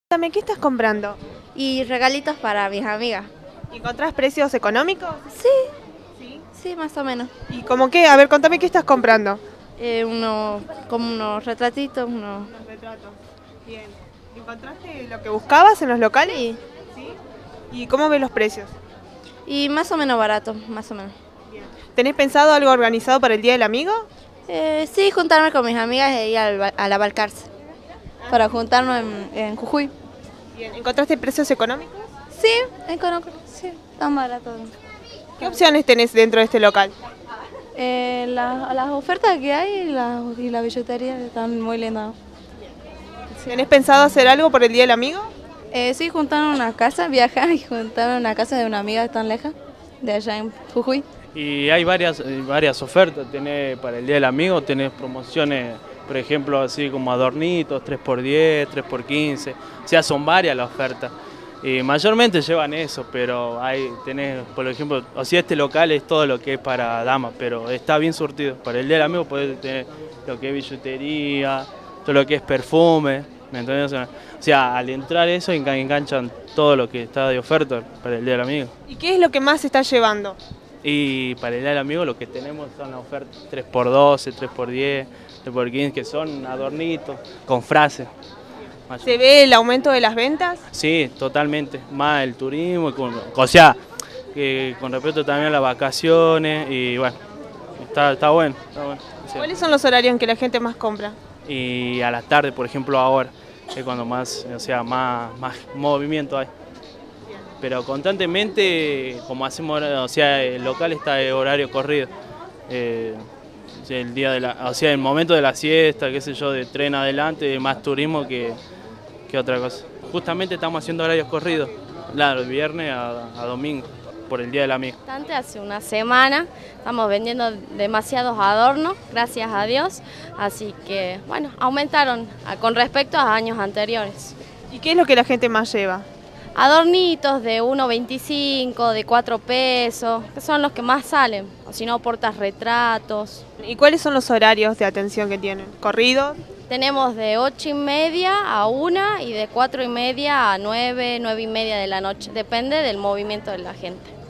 Cuéntame, ¿qué estás comprando? Y regalitos para mis amigas. ¿Encontrás precios económicos? Sí, Sí. sí, más o menos. ¿Y cómo qué? A ver, contame qué estás comprando. Como unos retratitos, Los retratos. Bien. ¿Encontraste lo que buscabas en los locales? Sí, Sí. ¿Y cómo ves los precios? y más o menos baratos, más o menos. Bien. ¿Tenés pensado algo organizado para el Día del Amigo? Sí, juntarme con mis amigas e ir a la Balcarce, para juntarnos en Jujuy. Bien. ¿Encontraste precios económicos? Sí, sí, tan baratos. ¿Qué opciones tenés dentro de este local? Las ofertas que hay y la billetería están muy lindas. ¿Tenés pensado hacer algo por el Día del Amigo? Sí, juntarnos en una casa, viajar y juntarnos en una casa de una amiga tan lejos, de allá en Jujuy. Y hay varias ofertas, tenés para el Día del Amigo, tenés promociones, por ejemplo, así como adornitos, 3x10, 3x15, o sea, son varias las ofertas. Y mayormente llevan eso, pero tenés, por ejemplo, o sea, este local es todo lo que es para damas, pero está bien surtido. Para el Día del Amigo podés tener lo que es billutería, todo lo que es perfume, ¿me entendés? O sea, al entrar eso enganchan todo lo que está de oferta para el Día del Amigo. ¿Y qué es lo que más se está llevando? Y para el Día del Amigo lo que tenemos son las ofertas 3x12, 3x10, 3x15, que son adornitos, con frases. ¿Se ve el aumento de las ventas? Sí, totalmente. Más el turismo, o sea, que con respecto también a las vacaciones, y bueno, está bueno, está bueno. Sí. ¿Cuáles son los horarios en que la gente más compra? Y a la tarde, por ejemplo, ahora, es cuando más, o sea, más movimiento hay. Pero constantemente, como hacemos, o sea, el local está de horario corrido. El día o sea, el momento de la siesta, qué sé yo, de tren adelante, más turismo que otra cosa. Justamente estamos haciendo horarios corridos, claro, de viernes a domingo, por el Día del Amigo. Hace una semana estamos vendiendo demasiados adornos, gracias a Dios, así que bueno, aumentaron con respecto a años anteriores. ¿Y qué es lo que la gente más lleva? Adornitos de 1,25, de 4 pesos, que son los que más salen, o si no, portarretratos. ¿Y cuáles son los horarios de atención que tienen? ¿Corridos? Tenemos de 8:30 a 1 y de 4:30 a 9, 9:30 de la noche, depende del movimiento de la gente.